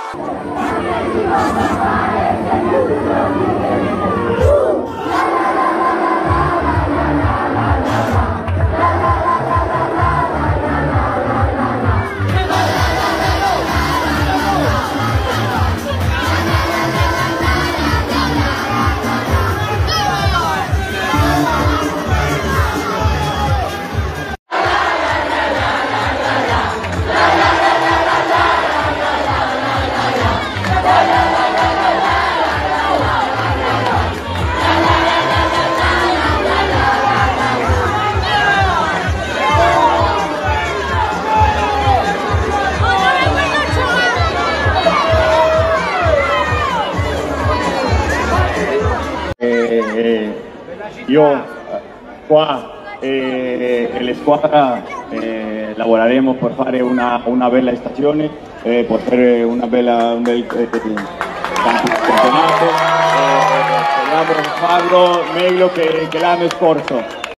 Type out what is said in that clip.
Io qua e le squadre lavoreremo per fare una bella stagione, per fare un bel campionato, speriamo di farlo meglio che l'anno scorso.